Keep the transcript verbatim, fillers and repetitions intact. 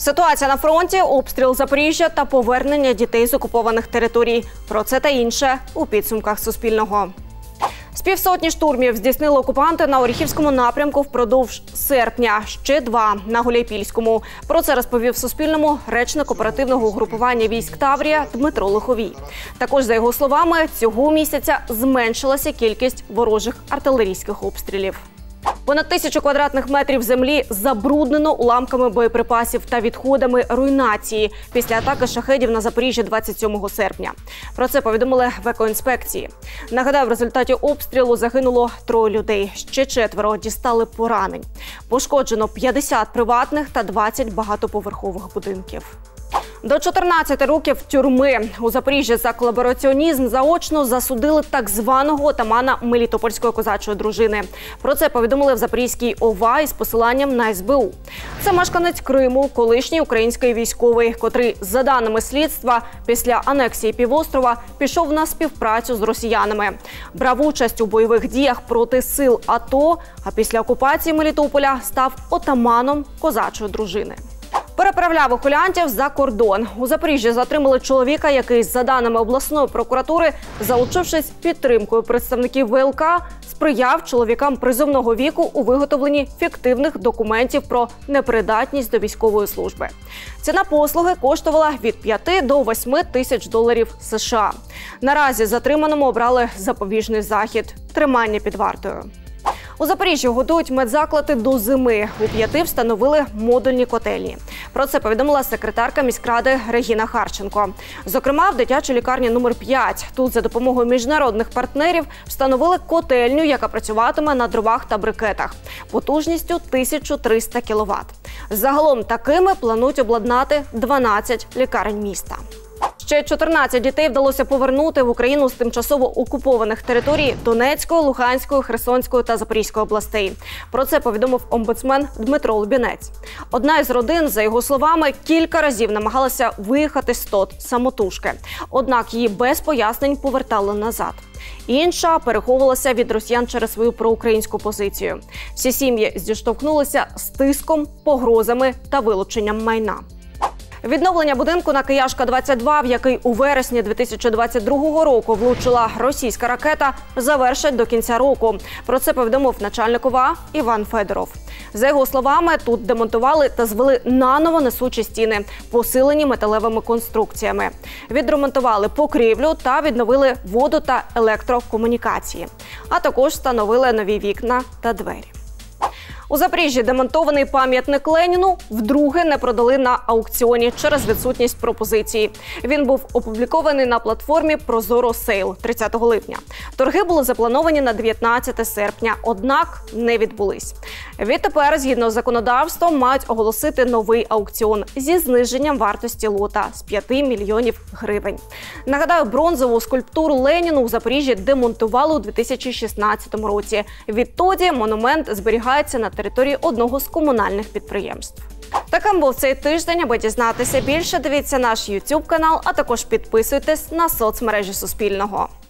Ситуація на фронті, обстріл Запоріжжя та повернення дітей з окупованих територій. Про це та інше у підсумках Суспільного. З півсотні штурмів здійснили окупанти на Оріхівському напрямку впродовж серпня. Ще два – на Гуляйпільському. Про це розповів Суспільному речник оперативного угрупування військ Таврія Дмитро Лиховій. Також, за його словами, цього місяця зменшилася кількість ворожих артилерійських обстрілів. Понад тисячу квадратних метрів землі забруднено уламками боєприпасів та відходами руйнації після атаки шахедів на Запоріжжя двадцять сьомого серпня. Про це повідомили в екоінспекції. Нагадаю, в результаті обстрілу загинуло троє людей. Ще четверо дістали поранень. Пошкоджено п'ятдесят приватних та двадцять багатоповерхових будинків. До чотирнадцяти років тюрми. У Запоріжжі за колабораціонізм заочно засудили так званого отамана Мелітопольської козачої дружини. Про це повідомили в Запорізькій ОВА із посиланням на ес бе у. Це мешканець Криму, колишній український військовий, котрий, за даними слідства, після анексії півострова пішов на співпрацю з росіянами. Брав участь у бойових діях проти сил АТО, а після окупації Мелітополя став отаманом козачої дружини. Переправляв ухилянтів за кордон. У Запоріжжі затримали чоловіка, який, за даними обласної прокуратури, залучившись підтримкою представників ве el ка, сприяв чоловікам призовного віку у виготовленні фіктивних документів про непридатність до військової служби. Ціна послуги коштувала від п'яти до восьми тисяч доларів США. Наразі затриманому обрали запобіжний захід – тримання під вартою. У Запоріжжі готують медзаклади до зими. У п'яти встановили модульні котельні. Про це повідомила секретарка міськради Регіна Харченко. Зокрема, в дитячій лікарні номер п'ять. Тут за допомогою міжнародних партнерів встановили котельню, яка працюватиме на дровах та брикетах. Потужністю тисяча триста кіловат. Загалом такими планують обладнати дванадцять лікарень міста. Ще чотирнадцять дітей вдалося повернути в Україну з тимчасово окупованих територій Донецької, Луганської, Херсонської та Запорізької областей. Про це повідомив омбудсмен Дмитро Лубінець. Одна із родин, за його словами, кілька разів намагалася виїхати з ТОТ самотужки. Однак її без пояснень повертали назад. Інша переховувалася від росіян через свою проукраїнську позицію. Всі сім'ї зіштовхнулися з тиском, погрозами та вилученням майна. Відновлення будинку на Кияшка, двадцять два, в який у вересні дві тисячі двадцять другого року влучила російська ракета, завершать до кінця року. Про це повідомив начальник ОВА Іван Федоров. За його словами, тут демонтували та звели наново несучі стіни, посилені металевими конструкціями. Відремонтували покрівлю та відновили воду та електрокомунікації. А також встановили нові вікна та двері. У Запоріжжі демонтований пам'ятник Леніну вдруге не продали на аукціоні через відсутність пропозиції. Він був опублікований на платформі Прозоро Сейл тридцятого липня. Торги були заплановані на дев'ятнадцяте серпня, однак не відбулись. Відтепер, згідно з законодавством, мають оголосити новий аукціон зі зниженням вартості лота з п'яти мільйонів гривень. Нагадаю, бронзову скульптуру Леніну у Запоріжжі демонтували у дві тисячі шістнадцятому році. Відтоді монумент зберігається на території одного з комунальних підприємств. Таким був цей тиждень. Аби дізнатися більше, дивіться наш ютуб канал, а також підписуйтесь на соцмережі Суспільного.